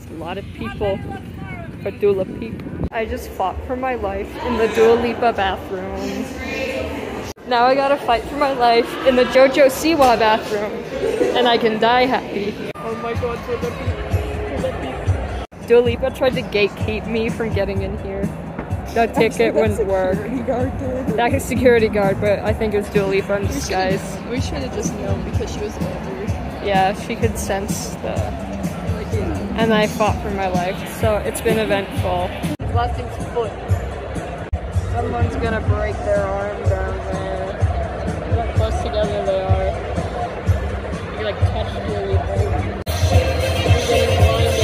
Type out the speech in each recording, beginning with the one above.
It's a lot of people for Dua Lipa. I just fought for my life in the Dua Lipa bathroom. Now I gotta fight for my life in the JoJo Siwa bathroom, and I can die happy. Oh my god, Dua Lipa. Dua Lipa tried to gatekeep me from getting in here. That ticket wouldn't work. That security guard, but I think it was Dua Lipa in disguise. We should have just known because she was angry. Yeah, she could sense the... And I fought for my life, so it's been eventful. Blessing's foot. Someone's gonna break their arm down there. Look how close together they are. You like touch Dua Lipa. You're getting blinded.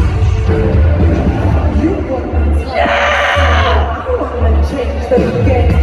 Change the game.